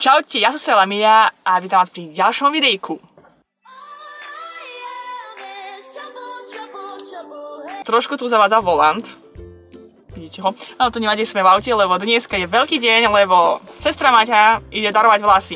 Čaute, ja som sa Lamia a vítam vás pri ďalšom videjku. Trošku tu zavádza volant. Vidíte ho? Ale to nevadí, sme v aute, lebo dneska je veľký deň, lebo sestra Maťa ide darovať vlasy.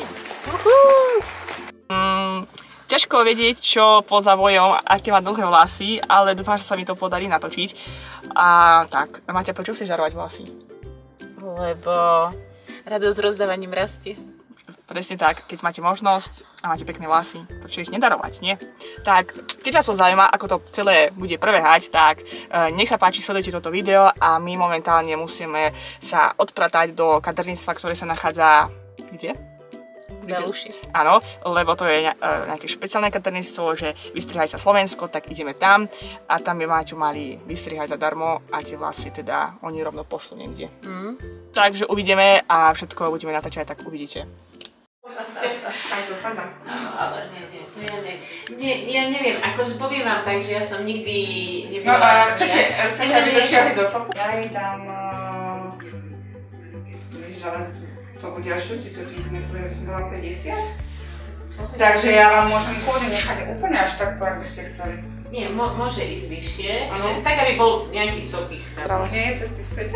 Ťažko vedieť, čo pod zavojom, aké má dlhé vlasy, ale dúfam, že sa mi to podarí natočiť. A tak, Maťa, prečo chceš darovať vlasy? Lebo radosť rozdávaním rastie. Presne tak, keď máte možnosť a máte pekné vlasy, to čo ich nedarovať, nie? Tak, keď vás to zaujíma, ako to celé bude prebehať, tak nech sa páči, sledujte toto video a my momentálne musíme sa odpratať do kaderníctva, ktoré sa nachádza... Kde? Beluši. Áno, lebo to je nejaké špeciálne kaderníctvo, že vystrihaj sa Slovensko, tak ideme tam a tam by Maťu mali vystrihať zadarmo a tie vlasy teda oni rovno pošlú niekde. Takže uvidíme a všetko budeme natáčať, tak uvidíte. Aj to sa dá. Ale ja neviem, akože poviem vám tak, že ja som nikdy No a chcete aby to čiahli do sopu? Ja im tam... to bude až 60 cm, ja som dala 50. Takže ja vám môžem kľudne nechať úplne až takto, ak by ste chceli. Nie, môže ísť vyššie, tak aby bol nejaký copich. Nie, cesty späť.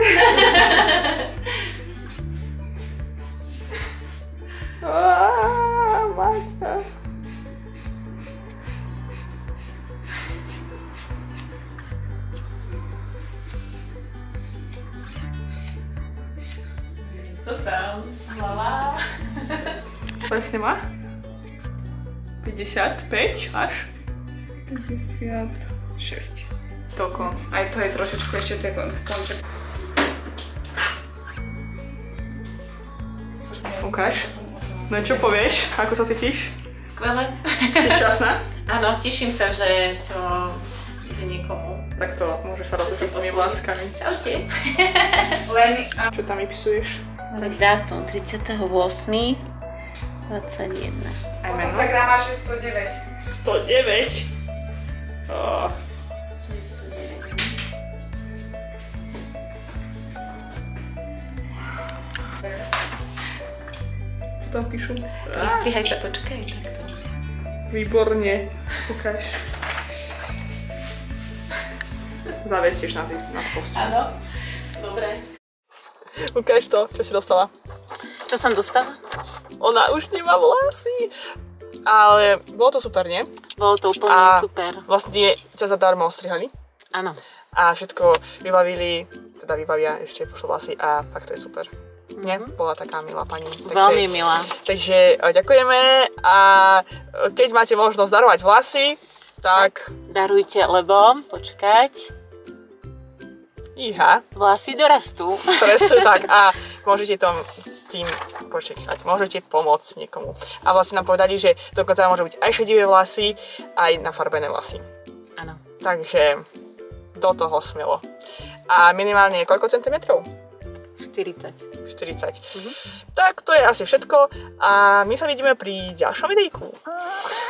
Maťa. To tam, hlava. Presne má? 55 až? 56. Dokonc. Aj to je trošičku ešte ten konček. Ukáž. No čo povieš? Ako sa cítiš? Skvelé. Si šťastná? Áno, teším sa, že to ide niekomu. Tak to môžeš sa rozhodnúť s tými vláskami. Čaute. Leni, čo tam vypisuješ? Dátum 38. 21. Aj meno? Tak nám máš 109. 109? To je 109. Čo tam píšu? Vystrihaj sa, počkaj, takto. Výborne. Ukáž. Zavesieš nad postel. Áno, dobre. Ukáž to, čo si dostala. Čo som dostala? Ona už nemá vlasy. Ale bolo to super, nie? Bolo to úplne super. Vlastne ťa zadarmo ostrihali. Áno. A všetko vybavili, teda vybavia ešte pošlo vlasy a fakt to je super. Nie? Bola taká milá pani. Veľmi milá. Takže ďakujeme a keď máte možnosť darovať vlasy, tak... Darujte, lebo, počkať, vlasy dorastú. Presne tak a môžete tým počkať, môžete pomôcť niekomu. A vlastne nám povedali, že dokonca môžu byť aj šedivé vlasy, aj nafarbené vlasy. Áno. Takže do toho smelo. A minimálne koľko centimetrov? 40. 40. Tak to je asi všetko a my sa vidíme pri ďalšom videjku.